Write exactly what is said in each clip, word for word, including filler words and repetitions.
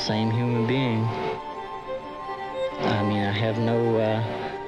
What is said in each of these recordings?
same human being. I mean, I have no uh,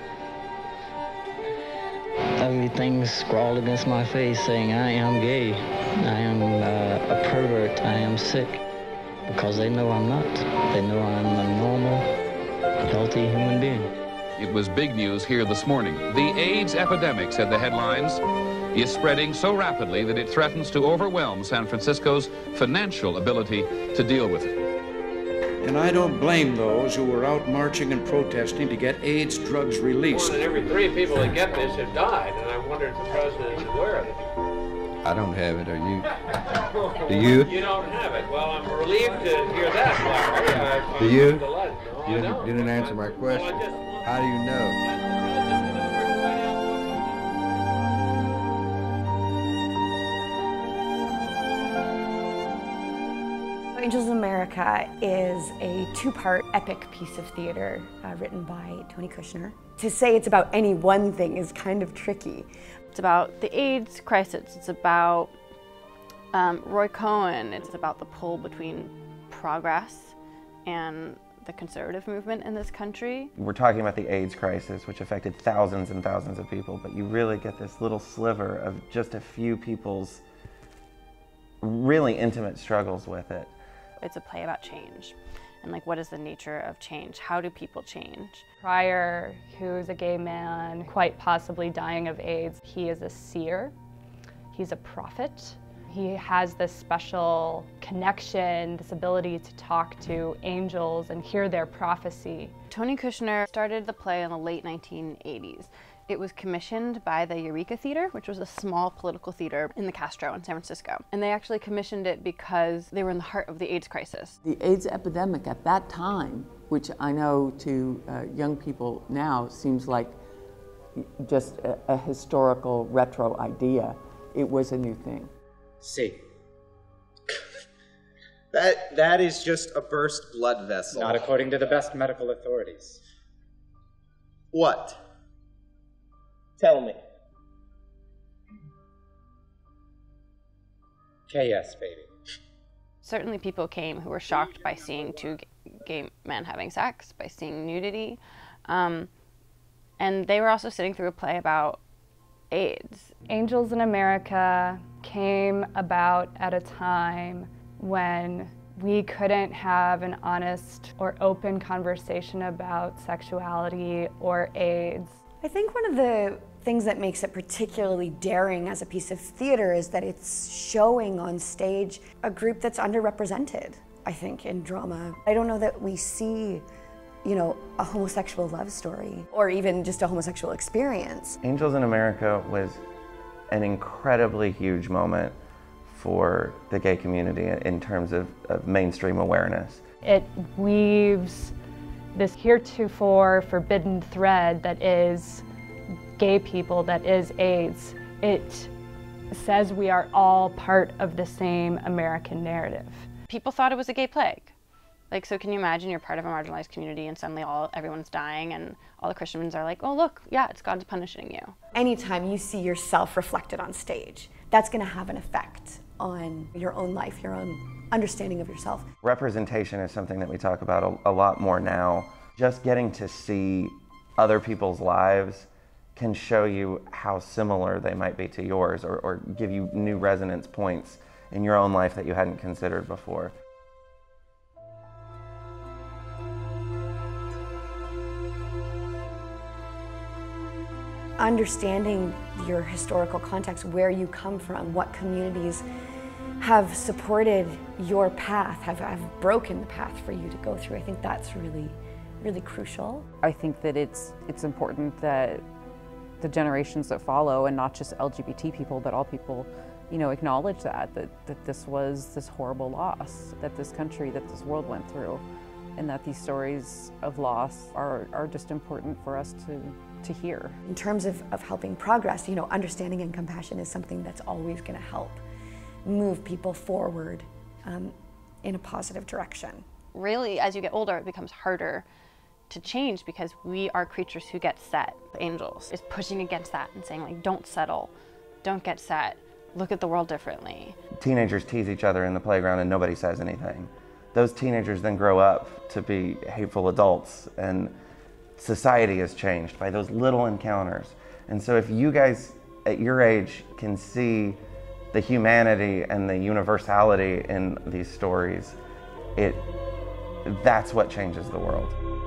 ugly things scrawled against my face saying I am gay, I am uh, a pervert, I am sick, because they know I'm not. They know I'm a normal, healthy human being. It was big news here this morning. The AIDS epidemic, said the headlines, is spreading so rapidly that it threatens to overwhelm San Francisco's financial ability to deal with it. And I don't blame those who were out marching and protesting to get AIDS drugs released. One in every three people that get this have died, and I wonder if the president is aware of it. I don't have it, are you? Do you? You don't have it. Well, I'm relieved to hear that, Larry. I, Do you? No, You I didn't, don't. didn't answer my question. Well, I just- How do you know? Angels in America is a two-part epic piece of theater uh, written by Tony Kushner. To say it's about any one thing is kind of tricky. It's about the AIDS crisis, it's about um, Roy Cohn, it's about the pull between progress and the conservative movement in this country. We're talking about the AIDS crisis, which affected thousands and thousands of people, but you really get this little sliver of just a few people's really intimate struggles with it. It's a play about change, and like, what is the nature of change? How do people change? Pryor, who's a gay man, quite possibly dying of AIDS, he is a seer, he's a prophet. He has this special connection, this ability to talk to angels and hear their prophecy. Tony Kushner started the play in the late nineteen eighties. It was commissioned by the Eureka Theater, which was a small political theater in the Castro in San Francisco. And they actually commissioned it because they were in the heart of the AIDS crisis. The AIDS epidemic at that time, which I know to uh, young people now seems like just a, a historical retro idea, it was a new thing. See, that, that is just a burst blood vessel. Not according to the best medical authorities. What? Tell me. K S, baby. Certainly people came who were shocked by seeing two gay men having sex, by seeing nudity. Um, and they were also sitting through a play about AIDS. Angels in America came about at a time when we couldn't have an honest or open conversation about sexuality or AIDS. I think one of the things that makes it particularly daring as a piece of theater is that it's showing on stage a group that's underrepresented, I think, in drama. I don't know that we see, you know, a homosexual love story or even just a homosexual experience. Angels in America was an incredibly huge moment for the gay community in terms of, of mainstream awareness. It weaves this heretofore forbidden thread that is gay people, that is AIDS. It says we are all part of the same American narrative. People thought it was a gay plague. Like, so can you imagine you're part of a marginalized community and suddenly all everyone's dying and all the Christians are like, oh look, yeah, it's God's punishing you. Anytime you see yourself reflected on stage, that's gonna have an effect on your own life, your own understanding of yourself. Representation is something that we talk about a, a lot more now. Just getting to see other people's lives can show you how similar they might be to yours, or, or give you new resonance points in your own life that you hadn't considered before. Understanding your historical context, where you come from, what communities have supported your path, have, have broken the path for you to go through, I think that's really, really crucial. I think that it's, it's important that the generations that follow, and not just L G B T people, but all people, you know, acknowledge that, that, that this was this horrible loss that this country, that this world went through, and that these stories of loss are, are just important for us to, to hear. In terms of, of helping progress, you know, understanding and compassion is something that's always going to help move people forward um, in a positive direction. Really, as you get older, it becomes harder to change because we are creatures who get set. Angels is pushing against that and saying, like, don't settle, don't get set, look at the world differently. Teenagers tease each other in the playground and nobody says anything. those teenagers then grow up to be hateful adults, and society is changed by those little encounters. And so if you guys at your age can see the humanity and the universality in these stories, it that's what changes the world.